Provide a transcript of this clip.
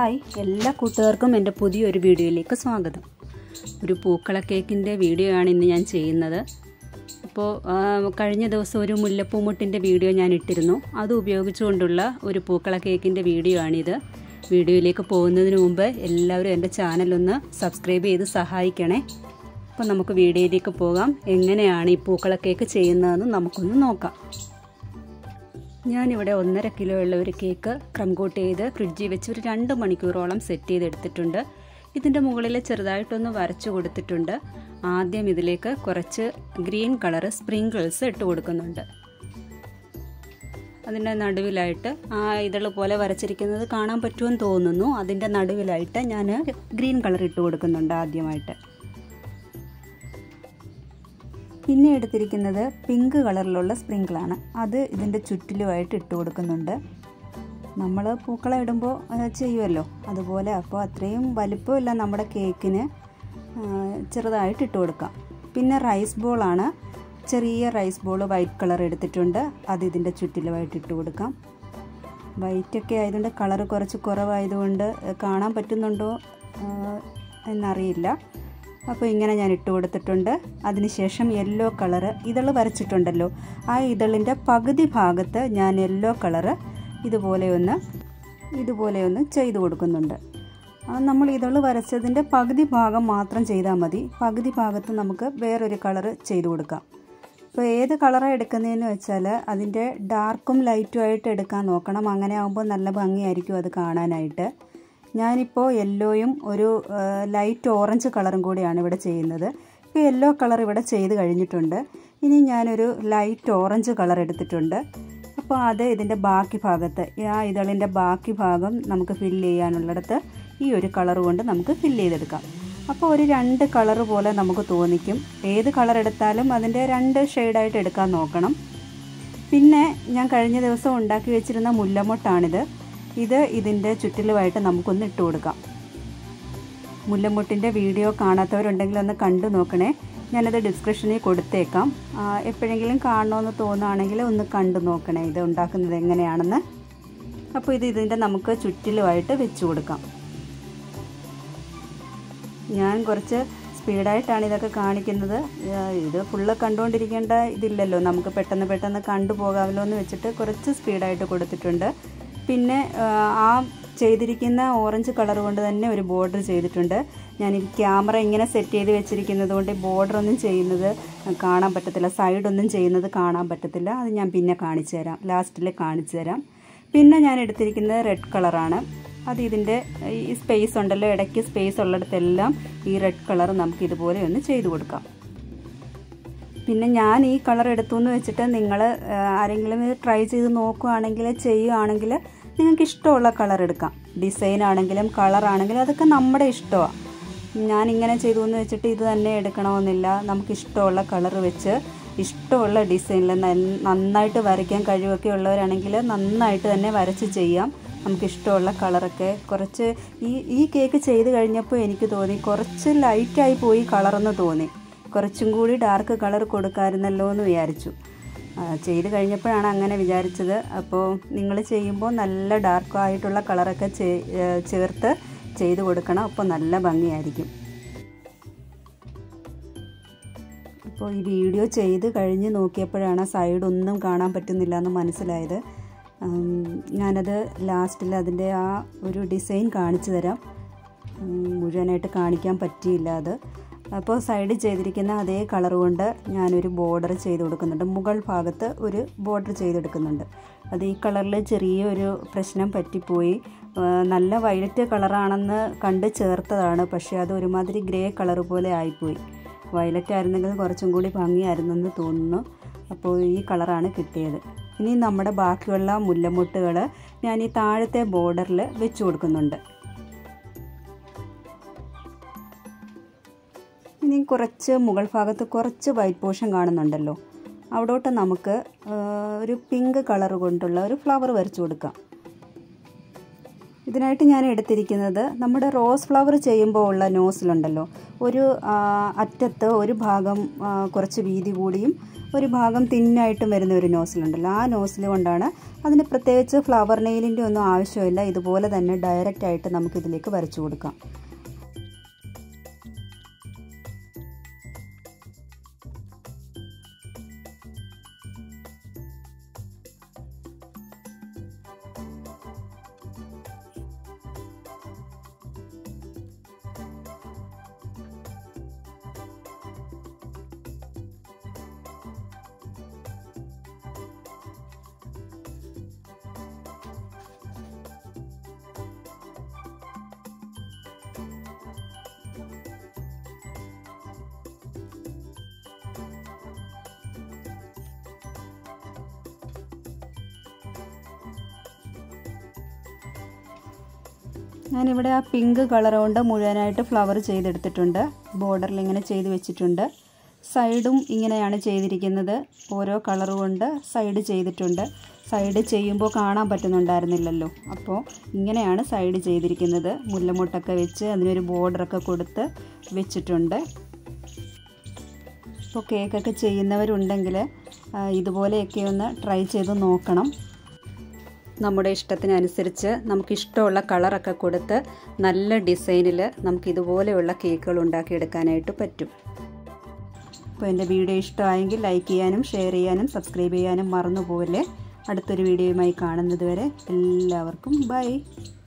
Hi എല്ലാ കൂട്ടുകാർക്കും എൻ്റെ പുതിയൊരു വീഡിയോയിലേക്ക് സ്വാഗതം. ഒരു പൂക്കള കേക്കിൻ്റെ വീഡിയോ ആണ് ഇന്ന് ഞാൻ ചെയ്യുന്നത്. അപ്പോൾ കഴിഞ്ഞ ദിവസം ഒരു മുല്ലപ്പൂമുട്ടിൻ്റെ വീഡിയോ ഞാൻ ഇട്ടിരുന്നു. അത് ഉപയോഗിച്ചുകൊണ്ടുള്ള ഒരു പൂക്കള കേക്കിൻ്റെ വീഡിയോ ആണിത്. വീഡിയോയിലേക്ക് പോകുന്നതിന് മുമ്പ് എല്ലാവരും എൻ്റെ ചാനലൊന്ന് സബ്സ്ക്രൈബ് ചെയ്ത് സഹായിക്കണേ. അപ്പോൾ നമുക്ക് വീഡിയോയിലേക്ക് പോകാം. എങ്ങനെയാണ് ഈ പൂക്കള കേക്ക് ചെയ്യുന്നതെന്ന് നമുക്കൊന്ന് നോക്കാം. ഞാനിവിടെ 1.5 കിലോ ഉള്ള ഒരു കേക്ക് ക്രം കോട്ട് ചെയ്ത് ഫ്രിഡ്ജിൽ വെച്ച് ഒരു 2 മണിക്കൂറോളം സെറ്റ് ചെയ്തെടുത്തിട്ടുണ്ട്. ഇതിൻ്റെ മുകളിൽ ചെറുതായിട്ടൊന്ന് വരച്ചു കൊടുത്തിട്ടുണ്ട്. ആദ്യം ഇതിലേക്ക് കുറച്ച് ഗ്രീൻ കളർ സ്പ്രിങ്കിൾസ് ഇട്ട് കൊടുക്കുന്നുണ്ട്. അതിൻ്റെ നടുവിലായിട്ട് ഇതള് പോലെ വരച്ചിരിക്കുന്നത് കാണാൻ പറ്റുമെന്ന് തോന്നുന്നു. അതിൻ്റെ നടുവിലായിട്ട് ഞാൻ ഗ്രീൻ കളർ ഇട്ട് കൊടുക്കുന്നുണ്ട് ആദ്യമായിട്ട്. പിന്നെ എടുത്തിരിക്കുന്നത് പിങ്ക് കളറിലുള്ള സ്പ്രിങ്കിളാണ്. അത് ഇതിൻ്റെ ചുറ്റിലുമായിട്ട് ഇട്ട് കൊടുക്കുന്നുണ്ട്. നമ്മൾ പൂക്കളം ഇടുമ്പോൾ ചെയ്യുമല്ലോ അതുപോലെ. അപ്പോൾ അത്രയും വലിപ്പമില്ല നമ്മുടെ കേക്കിന്, ചെറുതായിട്ട് ഇട്ട് കൊടുക്കാം. പിന്നെ റൈസ് ബോളാണ്, ചെറിയ റൈസ് ബോൾ വൈറ്റ് കളർ എടുത്തിട്ടുണ്ട്. അത് ഇതിൻ്റെ ചുറ്റിലുമായിട്ട് ഇട്ട് കൊടുക്കാം. വൈറ്റൊക്കെ ആയതുകൊണ്ട് കളർ കുറച്ച് കുറവായതുകൊണ്ട് കാണാൻ പറ്റുന്നുണ്ടോ എന്നറിയില്ല. അപ്പോൾ ഇങ്ങനെ ഞാൻ ഇട്ട് കൊടുത്തിട്ടുണ്ട്. അതിനുശേഷം യെല്ലോ കളറ് ഇതള് വരച്ചിട്ടുണ്ടല്ലോ, ആ ഇതളിൻ്റെ പകുതി ഭാഗത്ത് ഞാൻ യെല്ലോ കളറ് ഇതുപോലെ ഒന്ന് ചെയ്ത് കൊടുക്കുന്നുണ്ട്. നമ്മൾ ഇതള് വരച്ചതിൻ്റെ പകുതി ഭാഗം മാത്രം ചെയ്താൽ മതി. പകുതി ഭാഗത്ത് നമുക്ക് വേറൊരു കളറ് ചെയ്ത് കൊടുക്കാം. ഇപ്പോൾ ഏത് കളറാണ് എടുക്കുന്നതെന്ന് വെച്ചാൽ അതിൻ്റെ ഡാർക്കും ലൈറ്റും ആയിട്ട് എടുക്കാൻ നോക്കണം. അങ്ങനെ ആകുമ്പോൾ നല്ല ഭംഗിയായിരിക്കും അത് കാണാനായിട്ട്. ഞാനിപ്പോൾ യെല്ലോയും ഒരു ലൈറ്റ് ഓറഞ്ച് കളറും കൂടിയാണ് ഇവിടെ ചെയ്യുന്നത്. ഇപ്പോൾ യെല്ലോ കളർ ഇവിടെ ചെയ്ത് കഴിഞ്ഞിട്ടുണ്ട്. ഇനി ഞാനൊരു ലൈറ്റ് ഓറഞ്ച് കളർ എടുത്തിട്ടുണ്ട്. അപ്പോൾ അത് ഇതിൻ്റെ ബാക്കി ഭാഗത്ത്, ആ ഇതളിൻ്റെ ബാക്കി ഭാഗം നമുക്ക് ഫില്ല് ചെയ്യാനുള്ളിടത്ത് ഈ ഒരു കളർ കൊണ്ട് നമുക്ക് ഫില്ല് ചെയ്തെടുക്കാം. അപ്പോൾ ഒരു 2 കളർ പോലെ നമുക്ക് തോന്നിക്കും. ഏത് കളർ എടുത്താലും അതിൻ്റെ 2 ഷെയ്ഡായിട്ട് എടുക്കാൻ നോക്കണം. പിന്നെ ഞാൻ കഴിഞ്ഞ ദിവസം ഉണ്ടാക്കി വെച്ചിരുന്ന മുല്ലമൊട്ടാണിത്. ഇതിൻ്റെ ചുറ്റിലുമായിട്ട് നമുക്കൊന്ന് ഇട്ട് കൊടുക്കാം. മുല്ലമൊട്ടിൻ്റെ വീഡിയോ കാണാത്തവരുണ്ടെങ്കിൽ ഒന്ന് കണ്ടു നോക്കണേ. ഞാനത് ഡിസ്ക്രിപ്ഷനിൽ കൊടുത്തേക്കാം. എപ്പോഴെങ്കിലും കാണണമെന്ന് തോന്നുകയാണെങ്കിൽ ഒന്ന് കണ്ടു നോക്കണേ ഇത് ഉണ്ടാക്കുന്നത് എങ്ങനെയാണെന്ന്. അപ്പോൾ ഇതിൻ്റെ നമുക്ക് ചുറ്റിലുമായിട്ട് വെച്ച് കൊടുക്കാം. ഞാൻ കുറച്ച് സ്പീഡായിട്ടാണ് ഇതൊക്കെ കാണിക്കുന്നത്. ഇത് ഫുള്ള് കണ്ടുകൊണ്ടിരിക്കേണ്ട ഇതില്ലല്ലോ, നമുക്ക് പെട്ടെന്ന് കണ്ടുപോകാമല്ലോ എന്ന് വെച്ചിട്ട് കുറച്ച് സ്പീഡായിട്ട് കൊടുത്തിട്ടുണ്ട്. പിന്നെ ആ ചെയ്തിരിക്കുന്ന ഓറഞ്ച് കളർ കൊണ്ട് തന്നെ ഒരു ബോർഡർ ചെയ്തിട്ടുണ്ട്. ഞാൻ ഈ ക്യാമറ ഇങ്ങനെ സെറ്റ് ചെയ്ത് വെച്ചിരിക്കുന്നത് കൊണ്ട് ബോർഡറൊന്നും ചെയ്യുന്നത് കാണാൻ പറ്റത്തില്ല, സൈഡൊന്നും ചെയ്യുന്നത് കാണാൻ പറ്റത്തില്ല. അത് ഞാൻ പിന്നെ കാണിച്ചു തരാം, ലാസ്റ്റിൽ കാണിച്ചു തരാം. പിന്നെ ഞാൻ എടുത്തിരിക്കുന്നത് റെഡ് കളറാണ്. അത് ഇതിൻ്റെ ഈ സ്പേസ് ഉണ്ടല്ലോ, ഇടയ്ക്ക് സ്പേസ് ഉള്ളിടത്തെല്ലാം ഈ റെഡ് കളർ നമുക്ക് ഇതുപോലെ ഒന്ന് ചെയ്ത് കൊടുക്കാം. പിന്നെ ഞാൻ ഈ കളർ എടുത്തു എന്ന് വെച്ചിട്ട് നിങ്ങൾ ആരെങ്കിലും ഇത് ട്രൈ ചെയ്ത് ചെയ്യുകയാണെങ്കിൽ നിങ്ങൾക്ക് ഇഷ്ടമുള്ള കളർ എടുക്കാം. ഡിസൈൻ ആണെങ്കിലും കളറാണെങ്കിലും അതൊക്കെ നമ്മുടെ ഇഷ്ടമാണ്. ഞാനിങ്ങനെ ചെയ്തു എന്ന് വെച്ചിട്ട് ഇത് തന്നെ എടുക്കണമെന്നില്ല. നമുക്ക് ഇഷ്ടമുള്ള കളർ വെച്ച് ഇഷ്ടമുള്ള ഡിസൈനിൽ നന്നായിട്ട് വരയ്ക്കാൻ കഴിവൊക്കെ ഉള്ളവരാണെങ്കിൽ നന്നായിട്ട് തന്നെ വരച്ച് ചെയ്യാം. നമുക്കിഷ്ടമുള്ള കളറൊക്കെ കുറച്ച് ഈ കേക്ക് ചെയ്ത് കഴിഞ്ഞപ്പോൾ എനിക്ക് തോന്നി കുറച്ച് ലൈറ്റായി പോയി കളറെന്ന് തോന്നി. കുറച്ചും കൂടി ഡാർക്ക് കളർ കൊടുക്കാമായിരുന്നല്ലോ എന്ന് വിചാരിച്ചു. ചെയ്ത് കഴിഞ്ഞപ്പോഴാണ് അങ്ങനെ വിചാരിച്ചത്. അപ്പോൾ നിങ്ങൾ ചെയ്യുമ്പോൾ നല്ല ഡാർക്കായിട്ടുള്ള കളറൊക്കെ ചേർത്ത് ചെയ്ത് കൊടുക്കണം. അപ്പോൾ നല്ല ഭംഗിയായിരിക്കും. അപ്പോൾ ഈ വീഡിയോ ചെയ്ത് കഴിഞ്ഞ് നോക്കിയപ്പോഴാണ് സൈഡൊന്നും കാണാൻ പറ്റുന്നില്ല എന്ന് മനസ്സിലായത്. ഞാനത് ലാസ്റ്റിൽ അതിൻ്റെ ആ ഒരു ഡിസൈൻ കാണിച്ചു തരാം. മുഴുവനായിട്ട് കാണിക്കാൻ പറ്റിയില്ല അത്. അപ്പോൾ സൈഡിൽ ചെയ്തിരിക്കുന്ന അതേ കളർ കൊണ്ട് ഞാനൊരു ബോർഡർ ചെയ്ത് കൊടുക്കുന്നുണ്ട്. മുകൾ ഭാഗത്ത് ഒരു ബോർഡർ ചെയ്തെടുക്കുന്നുണ്ട്. അത് ഈ കളറിൽ ചെറിയൊരു പ്രശ്നം പറ്റിപ്പോയി. നല്ല വയലറ്റ് കളറാണെന്ന് കണ്ട് ചേർത്തതാണ്, പക്ഷേ അത് ഒരുമാതിരി ഗ്രേ കളർ പോലെ ആയിപ്പോയി. വയലറ്റ് ആയിരുന്നെങ്കിൽ കുറച്ചും കൂടി ഭംഗിയായിരുന്നെന്ന് തോന്നുന്നു. അപ്പോൾ ഈ കളറാണ് കിട്ടിയത്. ഇനി നമ്മുടെ ബാക്കിയുള്ള മുല്ലമൊട്ടുകൾ ഞാൻ ഈ താഴത്തെ ബോർഡറിൽ വെച്ച് കൊടുക്കുന്നുണ്ട്. ഇനി കുറച്ച് മുകൾ ഭാഗത്ത് കുറച്ച് വൈറ്റ് പോർഷൻ കാണുന്നുണ്ടല്ലോ, അവിടോട്ട് നമുക്ക് ഒരു പിങ്ക് കളർ കൊണ്ടുള്ള ഒരു ഫ്ലവർ വരച്ചു കൊടുക്കാം. ഇതിനായിട്ട് ഞാൻ എടുത്തിരിക്കുന്നത് നമ്മുടെ റോസ് ഫ്ലവർ ചെയ്യുമ്പോൾ ഉള്ള നോസിലുണ്ടല്ലോ, ഒരു അറ്റത്ത് ഒരു ഭാഗം കുറച്ച് വീതി കൂടിയും ഒരു ഭാഗം തിന്നായിട്ടും വരുന്ന ഒരു നോസിലുണ്ടല്ലോ, ആ നോസിൽ കൊണ്ടാണ്. അതിന് പ്രത്യേകിച്ച് ഫ്ലവർ നെയിലിൻ്റെ ഒന്നും ആവശ്യമില്ല. ഇതുപോലെ തന്നെ ഡയറക്റ്റായിട്ട് നമുക്കിതിലേക്ക് വരച്ചു കൊടുക്കാം. ഞാനിവിടെ ആ പിങ്ക് കളർ കൊണ്ട് മുഴുവനായിട്ട് ഫ്ലവർ ചെയ്തെടുത്തിട്ടുണ്ട്. ബോർഡറിൽ ഇങ്ങനെ ചെയ്ത് വെച്ചിട്ടുണ്ട്. സൈഡും ഇങ്ങനെയാണ് ചെയ്തിരിക്കുന്നത്. ഓരോ കളർ കൊണ്ട് സൈഡ് ചെയ്തിട്ടുണ്ട്. സൈഡ് ചെയ്യുമ്പോൾ കാണാൻ പറ്റുന്നുണ്ടായിരുന്നില്ലല്ലോ, അപ്പോൾ ഇങ്ങനെയാണ് സൈഡ് ചെയ്തിരിക്കുന്നത്. മുല്ലമൊട്ടൊക്കെ വെച്ച് അതിനൊരു ബോർഡറൊക്കെ കൊടുത്ത് വെച്ചിട്ടുണ്ട്. ഇപ്പോൾ കേക്കൊക്കെ ചെയ്യുന്നവരുണ്ടെങ്കിൽ ഇതുപോലെയൊക്കെ ഒന്ന് ട്രൈ ചെയ്ത് നോക്കണം. നമ്മുടെ ഇഷ്ടത്തിനനുസരിച്ച് നമുക്കിഷ്ടമുള്ള കളറൊക്കെ കൊടുത്ത് നല്ല ഡിസൈനിൽ നമുക്കിതുപോലെയുള്ള കേക്കുകൾ ഉണ്ടാക്കിയെടുക്കാനായിട്ട് പറ്റും. അപ്പോൾ എൻ്റെ വീഡിയോ ഇഷ്ടമായെങ്കിൽ ലൈക്ക് ചെയ്യാനും ഷെയർ ചെയ്യാനും സബ്സ്ക്രൈബ് ചെയ്യാനും മറന്നു പോകല്ലേ. അടുത്തൊരു വീഡിയോയുമായി കാണുന്നത് വരെ എല്ലാവർക്കും ബൈ.